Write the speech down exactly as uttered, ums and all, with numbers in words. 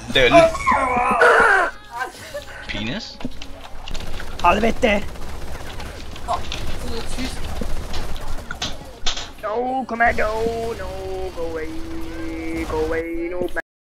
Døll. Penis? Helvete! Åh, det er tysk. No, come on, go, no, go away, go away, no,